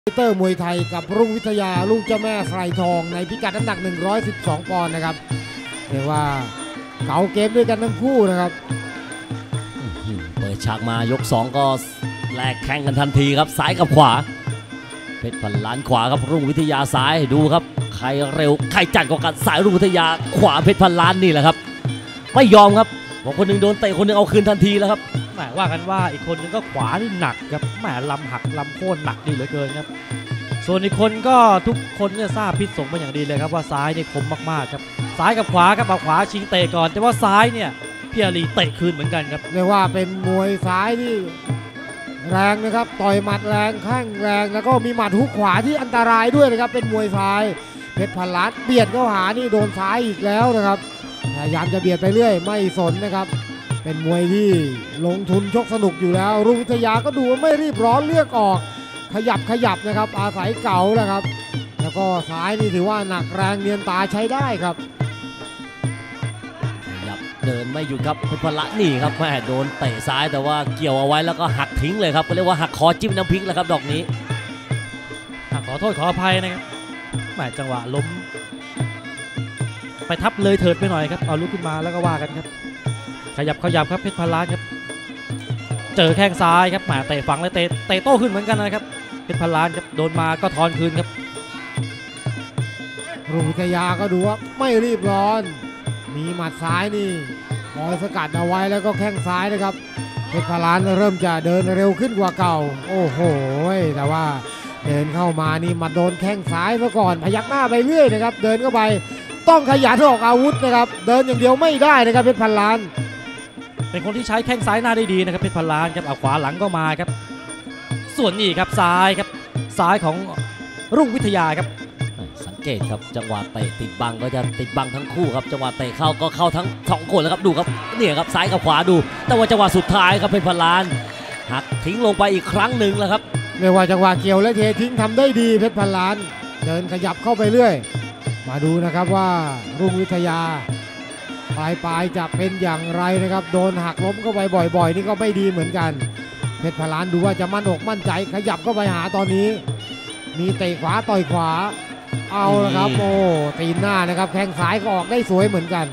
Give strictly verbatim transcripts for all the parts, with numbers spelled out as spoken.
เตอร์มวยไทยกับรุ่งวิทยาลูกเจ้าแม่ไฟทองในพิกัดน้ำหนักหนึ่งร้อยสิบสองปอนด์นะครับเรียกว่าเก๋าเกมด้วยกันทั้งคู่นะครับเปิดฉากมายกสองก็แลกแข่งกันทันทีครับซ้ายกับขวาเพชรพันล้านขวาครับรุ่งวิทยาซ้ายดูครับใครเร็วใครจัดกว่ากันสายรุ่งวิทยาขวาเพชรพันล้านนี่แหละครับไม่ยอมครับบอกคนหนึ่งโดนเตะคนหนึ่งเอาคืนทันทีแล้วครับแหมว่ากันว่าอีกคนนึงก็ขวานี่หนักครับแหมลำหักลำโค่นหนักดีเหลือเกินครับส่วนอีกคนก็ทุกคนเนี่ยทราบพิษสงมาอย่างดีเลยครับว่าซ้ายนี่คมมากๆครับซ้ายกับขวาครับเอาขวาชิงเตะก่อนแต่ว่าซ้ายเนี่ยพี่อาลีเตะคืนเหมือนกันครับเรียกว่าเป็นมวยซ้ายที่แรงนะครับต่อยหมัดแรงแข้งแรงแล้วก็มีหมัดฮุกขวาที่อันตรายด้วยนะครับเป็นมวยซ้ายเพชรพันล้านเบียดเข้าหานี่โดนซ้ายอีกแล้วนะครับพยายามจะเบียดไปเรื่อยไม่สนนะครับเป็นมวยที่ลงทุนชกสนุกอยู่แล้วรุ่งวิทยาก็ดูไม่รีบร้อนเลือกออกขยับขยับนะครับอาศัยเก่าแล้วครับแล้วก็ซ้ายนี่ถือว่าหนักแรงเนียนตาใช้ได้ครับขยับเดินไม่หยุดครับเพชรพันล้านนี่ครับแม่โดนเตะซ้ายแต่ว่าเกี่ยวเอาไว้แล้วก็หักทิ้งเลยครับก็เรียกว่าหักคอจิ้มน้ำพริกแล้วครับดอกนี้ขอโทษขออภัยนะครับแม่จังหวะล้มไปทับเลยเถิดไปหน่อยครับเอาลุกขึ้นมาแล้วก็ว่ากันครับขยับขยับครับเพชรพันล้านครับเจอแข้งซ้ายครับแหมเตะฝังเลยเตะเตะโต้ขึ้นเหมือนกันนะครับเพชรพันล้านครับโดนมาก็ทอนคืนครับรุ่งวิทยาก็ดูว่าไม่รีบร้อนมีหมัดซ้ายนี่คอยสกัดเอาไว้แล้วก็แข้งซ้ายนะครับเพชรพันล้านเริ่มจะเดินเร็วขึ้นกว่าเก่าโอ้โหแต่ว่าเดินเข้ามานี่มาโดนแข้งซ้ายซะก่อนพยักหน้าไปเรื่อยนะครับเดินเข้าไปต้องขยันออกอาวุธนะครับเดินอย่างเดียวไม่ได้นะครับเพชรพันล้านเป็นคนที่ใช้แข้งซ้ายหน้าได้ดีนะครับเพชรพันล้านครับเอาขวาหลังก็มาครับส่วนนี้ครับซ้ายครับซ้ายของรุ่งวิทยาครับสังเกตครับจังหวะเตะติดบังก็จะติดบังทั้งคู่ครับจังหวะเตะเข้าก็เข้าทั้งสองคนแล้วครับดูครับเนี่ยครับซ้ายกับขวาดูแต่ว่าจังหวะสุดท้ายครับเพชรพันล้านหักทิ้งลงไปอีกครั้งหนึ่งแล้วครับเรียกว่าจังหวะเกี่ยวและเททิ้งทำได้ดีเพชรพันล้านเดินขยับเข้าไปเรื่อยมาดูนะครับว่ารุ่งวิทยาปลายปลายจะเป็นอย่างไรนะครับโดนหักล้มเข้าไปบ่อยๆนี่ก็ไม่ดีเหมือนกันเพชรพันล้านดูว่าจะมั่นอกมั่นใจขยับเข้าไปหาตอนนี้มีเตะขวาต่อยขวาเอาละครับโอ้ตีนหน้านะครับแข้งซ้ายก็ออกได้สวยเหมือนกัน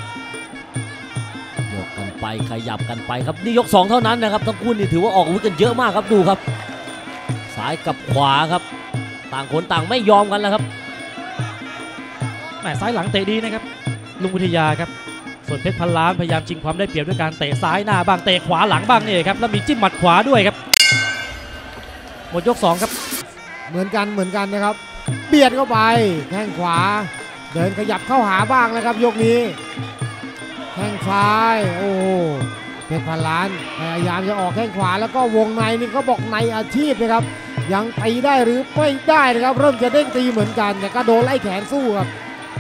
ยกกันไปขยับกันไปครับนี่ยกสองเท่านั้นนะครับทั้งคู่นี่ถือว่าออกอาวุธกันเยอะมากครับดูครับซ้ายกับขวาครับต่างคนต่างไม่ยอมกันแล้วครับแหมซ้ายหลังเตะดีนะครับลุงวิทยาครับส่วนเพชรพันล้านพยายามชิงความได้เปรียบด้วยการเตะซ้ายหน้าบ้างเตะขวาหลังบ้างนี่ครับแล้วมีจิ้มหมัดขวาด้วยครับหมดยกสองครับเหมือนกันเหมือนกันนะครับเบียดเข้าไปแข้งขวาเดินขยับเข้าหาบ้างนะครับยกนี้แข้งซ้ายโอ้เพชรพันล้านพยายามจะออกแข้งขวาแล้วก็วงในนี่เขาบอกในอาชีพนะครับยังตีได้หรือไม่ได้นะครับเริ่มจะเด้งตีเหมือนกันแต่ก็โดนไล่แขนสู้ครับ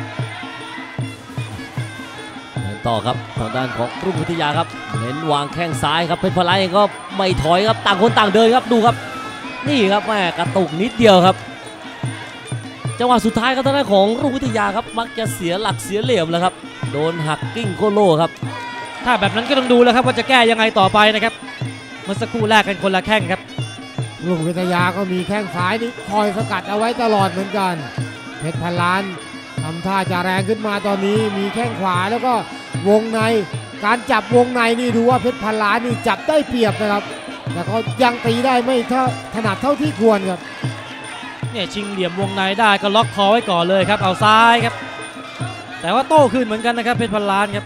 ต่อครับทางด้านของรุ่งวิทยาครับเน้นวางแข้งซ้ายครับเพชรพันล้านเองก็ไม่ถอยครับต่างคนต่างเดินครับดูครับนี่ครับแม่กระตุกนิดเดียวครับจังหวะสุดท้ายครับทางด้านของรุ่งวิทยาครับมักจะเสียหลักเสียเหลี่ยมแล้วครับโดนหักกิ้งโคโลครับถ้าแบบนั้นก็ต้องดูแล้วครับว่าจะแก้ยังไงต่อไปนะครับเมื่อสักครู่แรกกันคนละแข้งครับรุ่งวิทยาก็มีแข้งซ้ายนี่คอยสกัดเอาไว้ตลอดเหมือนกันเพชรพันล้านทำท่าจะแรงขึ้นมาตอนนี้มีแข้งขวาแล้วก็วงในการจับวงในนี่ดูว่าเพชรพันล้านนี่จับได้เปรียบนะครับแต่เขายังตีได้ไม่ถนัดเท่าที่ควรครับเนี่ยชิงเหลี่ยมวงในได้ก็ล็อกคอไว้ก่อนเลยครับเอาซ้ายครับแต่ว่าโต้ขึ้นเหมือนกันนะครับเพชรพันล้านครับ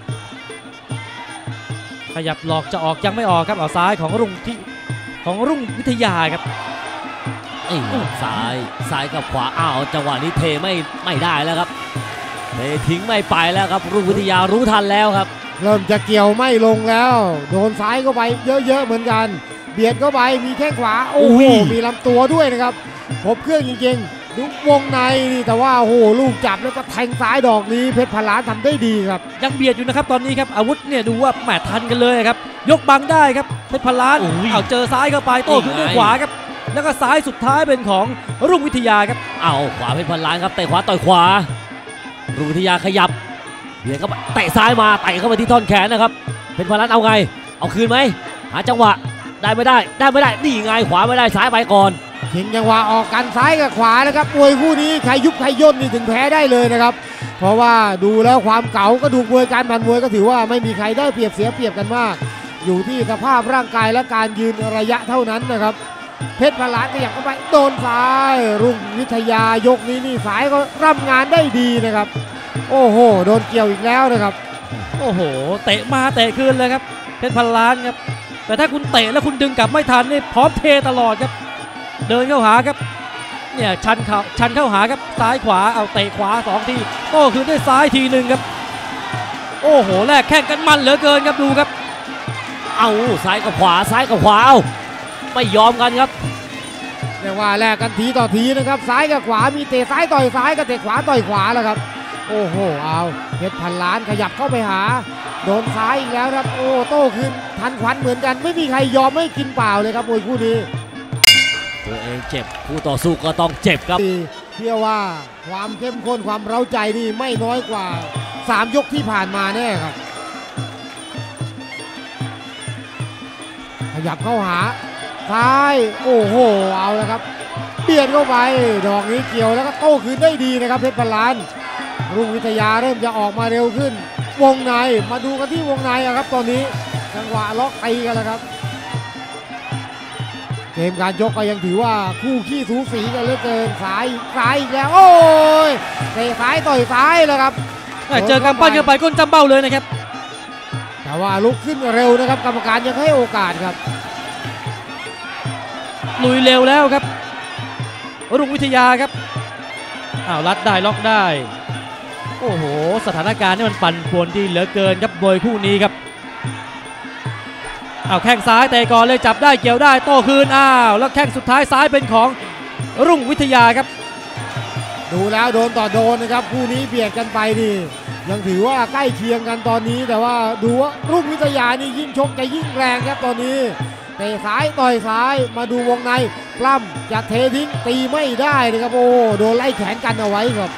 ขยับหลอกจะออกยังไม่ออกครับเอาซ้ายของรุ่งที่ของรุ่งวิทยาครับไอ้ซ้ายซ้ายกับขวาอ้าวจังหวะนี้เทไม่ไม่ได้แล้วครับเททิ้งไม่ไปแล้วครับรุ่งวิทยารู้ทันแล้วครับเริ่มจะเกี่ยวไม่ลงแล้วโดนซ้ายเข้าไปเยอะๆเหมือนกันเบียดเข้าไปมีแข้งขวาโอ้โหมีลำตัวด้วยนะครับครบเครื่องจริงๆดูวงในนี่แต่ว่าโอ้โหลูกจับแล้วก็แทงซ้ายดอกนี้เพชรพันล้านทำได้ดีครับยังเบียดอยู่นะครับตอนนี้ครับอาวุธเนี่ยดูว่าแหมทันกันเลยครับยกบังได้ครับเพชรพันล้านเอาเจอซ้ายเข้าไปโต้ขึ้นด้วยขวาครับแล้วก็ซ้ายสุดท้ายเป็นของรุ่งวิทยาครับเอาขวาเพชรพันล้านครับเตะขวาต่อยขวารุ่งวิทยาขยับเบียดเข้าไปเตะซ้ายมาเตะเข้าไปที่ท่อนแขนนะครับเพชรพันล้านเอาไงเอาคืนไหมหาจังหวะได้ไม่ได้ได้ไม่ได้นี่ไงขวาไม่ได้ซ้ายไปก่อนคชิงจังหวะออกกันซ้ายกับขวานะครับมวยคู่นี้ใครยุบใครย่นนี่ถึงแพ้ได้เลยนะครับเพราะว่าดูแล้วความเก๋ากระดูกมวยการผ่านมวยก็ถือว่าไม่มีใครได้เปรียบเสียเปรียบกันมากอยู่ที่สภาพร่างกายและการยืนระยะเท่านั้นนะครับเพชรพลานก็อยากเข้าไปโดนซ้ายรุ่งวิทยายกนี้นี่สายก็รับงานได้ดีนะครับโอ้โหโดนเกี่ยวอีกแล้วนะครับโอ้โหเตะมาเตะคืนเลยครับเพชรพันล้านครับแต่ถ้าคุณเตะแล้วคุณดึงกลับไม่ทันนี่พร้อมเทตลอดครับเดินเข้าหาครับเนี่ยชันเข้าชันเข้าหาครับซ้ายขวาเอาเตะขวาสองทีโต้คืนด้วยซ้ายทีหนึ่งครับโอ้โหแลกแข่งกันมันเหลือเกินครับดูครับเอาซ้ายกับขวาซ้ายกับขวาเอาไม่ยอมกันครับเรียกว่าแลกกันทีต่อทีนะครับซ้ายกับขวามีเตะซ้ายต่อยซ้ายกับเตะขวาต่อยขวาแล้วครับโอ้โหเอาเพชรพันล้านขยับเข้าไปหาโดนซ้ายอีกแล้วครับโอ้โต้คืนทันควันเหมือนกันไม่มีใครยอมไม่กินเปล่าเลยครับมวยคู่นี้ตัวเองเจ็บคู่ต่อสู้ก็ต้องเจ็บครับเชื่อว่าความเข้มข้นความเร้าใจนี่ไม่น้อยกว่าสามยกที่ผ่านมาแน่ครับขยับเข้าหาซ้ายโอ้โหเอาแล้วครับเบียดเข้าไปดอกนี้เกี่ยวแล้วก็โต้คืนได้ดีนะครับเพชรพันล้านรุ่งวิทยาเริ่มจะออกมาเร็วขึ้นวงในมาดูกันที่วงในครับตอนนี้จังหวะล็อกตีกันแล้วครับเกมการยกก็ยังถือว่าคู่ขี้สูสีกันเหลือเกินซ้ายซ้ายอีกแล้วโอ้ยเตะซ้ายต่อยซ้ายแล้วครับเจอกำปั้นเข้าไปก้นจำเบ้าเลยนะครับแต่ว่าลุกขึ้นเร็วนะครับกรรมการยังให้โอกาสครับลุยเร็วแล้วครับรุ่งวิทยาครับอ้าวรัดได้ล็อกได้โอ้โหสถานการณ์นี่มันปั่นป่วนดีเหลือเกินครับมวยคู่นี้ครับอ้าวแข้งซ้ายเตะก่อนเลยจับได้เกี่ยวได้โต้คืนอ้าวแล้วแข้งสุดท้ายซ้ายเป็นของรุ่งวิทยาครับดูแล้วโดนต่อโดนนะครับคู่นี้เบียดกันไปนี่ยังถือว่าใกล้เคียงกันตอนนี้แต่ว่าดูว่ารุ่งวิทยานี่ยิ่งชกจะยิ่งแรงครับตอนนี้เตะซ้ายต่อยซ้ายมาดูวงในปล้ำจะเททิ้งตีไม่ได้นะครับโอ้โดนไล่แขนกันเอาไว้ครับ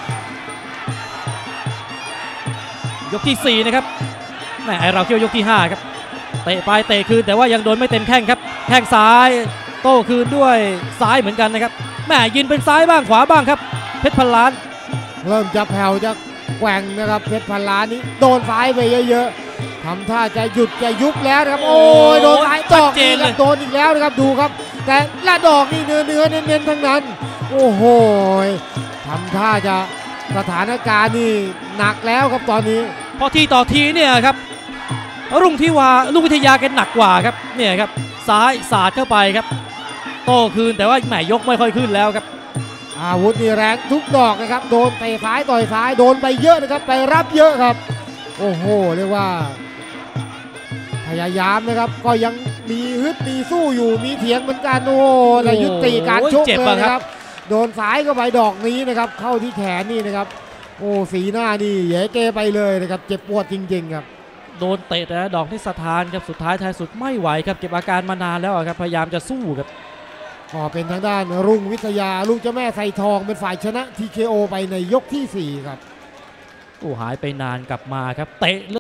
ยกที่สี่นะครับแหมไอเราเที่ยวยกที่ห้าครับเตะไปเตะคืนแต่ว่ายังโดนไม่เต็มแข้งครับแข้งซ้ายโต้คืนด้วยซ้ายเหมือนกันนะครับแหมยินเป็นซ้ายบ้างขวาบ้างครับเพชรพันล้านเริ่มจะแผ่วจะแกว่งนะครับเพชรพันล้านนี้โดนซ้ายไปเยอะๆทำท่าจะหยุดจะยุบแล้วนะครับโอ้ยโดนซ้ายดอกนี้ครับโดนอีกแล้วนะครับดูครับแต่ละดอกนี่เนื้อเนื้อเน้นๆทั้งนั้นโอ้โหทำท่าจะสถานการณ์นี่หนักแล้วครับตอนนี้พอทีต่อทีเนี่ยครับรุ่งที่วารุ่งวิทยาแกหนักกว่าครับเนี่ยครับซ้ายสาดเข้าไปครับโต้คืนแต่ว่าแหมยกไม่ค่อยขึ้นแล้วครับอาวุธนี่แรงทุกดอกนะครับโดนเตะซ้ายต่อยซ้ายโดนไปเยอะนะครับไปรับเยอะครับโอ้โหเรียกว่าพยายามนะครับก็ยังมีฮึดมีสู้อยู่มีเถียงเหมือนกันโอ้แต่ยุติการชกเลยนะครับโดนซ้ายเข้าไปดอกนี้นะครับเข้าที่แขนนี่นะครับโอ้สีหน้านี่แย่เกไปเลยนะครับเจ็บปวดจริงๆครับโดนเตะแต่ดอกที่สถานครับสุดท้ายท้ายสุดไม่ไหวครับเก็บอาการมานานแล้วครับพยายามจะสู้ครับก็เป็นทางด้านรุ่งวิทยาลูกเจ้าแม่ไซทองเป็นฝ่ายชนะ ที เค โอ ไปในยกที่สี่ครับโอ้หายไปนานกลับมาครับเตะ